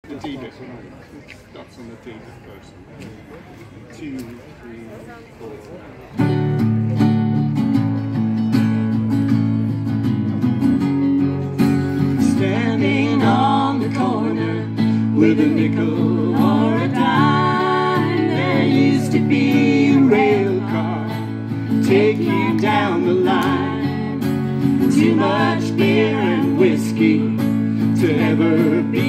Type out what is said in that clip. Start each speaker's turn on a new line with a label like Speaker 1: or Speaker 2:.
Speaker 1: The D bit. Dots on the D bit first. 2, 3, 4.
Speaker 2: Standing on the corner with a nickel or a dime, there used to be a rail car take you down the line. Too much beer and whiskey to ever be